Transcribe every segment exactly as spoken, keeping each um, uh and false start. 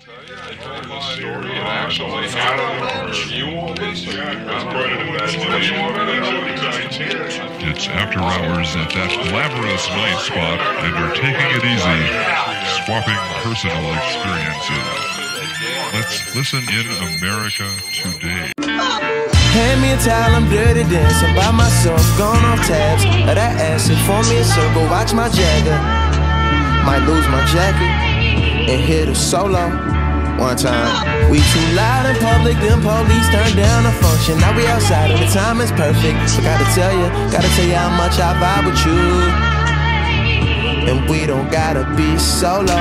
Story and actually out of you want this? It's after hours at that glamorous night spot, and we're taking it easy, swapping personal experiences. Let's listen in America today. Hand me a towel, I'm dirty dancing by myself, gone off tabs of that acid. Form me a circle, watch my Jagger. Might lose my jacket and hit a solo. One time, we too loud in public, them police turned down the function. Now we outside and the time is perfect. So gotta tell you, gotta tell you how much I vibe with you. And we don't gotta be solo.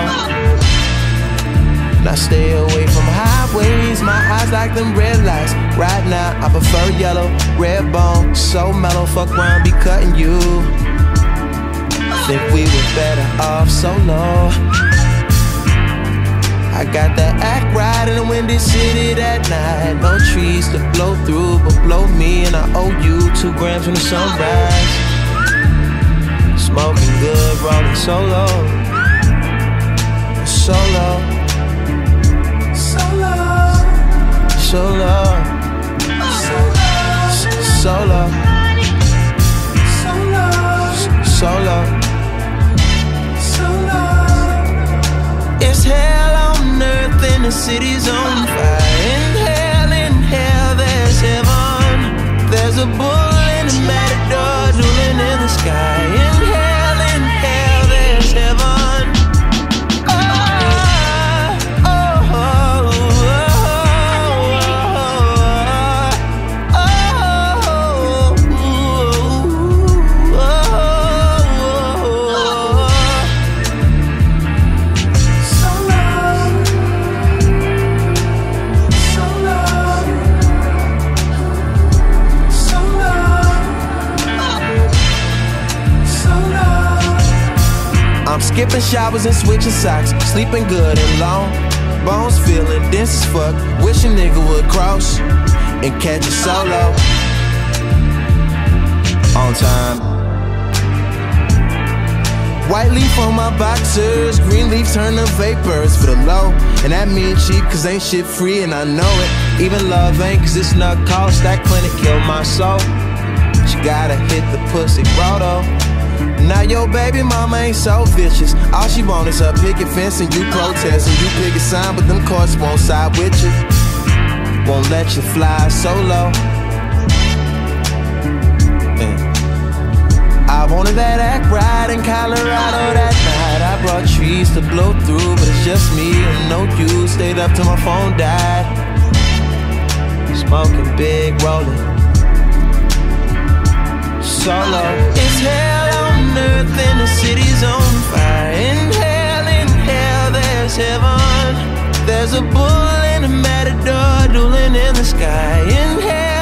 Now stay away from highways, my eyes like them red lights. Right now I prefer yellow, red bone, so mellow, fuck around, be cutting you. I think we were better off solo. I got that act right in the windy city that night. No trees to blow through, but blow me, and I owe you two grams from the sunrise. Smoking good, rolling solo. Solo. Solo. Solo. Solo. Solo. Solo. It's hell on earth and the city's on fire. In hell, in hell, there's heaven. There's a bull in the matador dueling in the sky. In hell, in hell, there's heaven. Oh, oh, oh, oh, oh, oh, I'm skipping showers and switching socks, sleeping good and long. Bones feeling dense as fuck. Wish a nigga would cross and catch a solo on time. White leaf on my boxers, green leaf turn to vapors for the low. And that mean cheap cause ain't shit free and I know it. Even love ain't cause it's not cost. That clinic killed my soul. But you gotta hit the pussy grotto. Now your baby mama ain't so vicious. All she want is her picket fence and you protest. And you pick a sign but them courts won't side with you. Won't let you fly solo. Yeah. I wanted that act right in Colorado that night. I brought trees to blow through, but it's just me and no you. Stayed up till my phone died. Smoking big, rolling solo. It's hell on earth and the city's on fire. In hell, in hell, there's heaven. There's a bull in a matador dueling in the sky. In hell.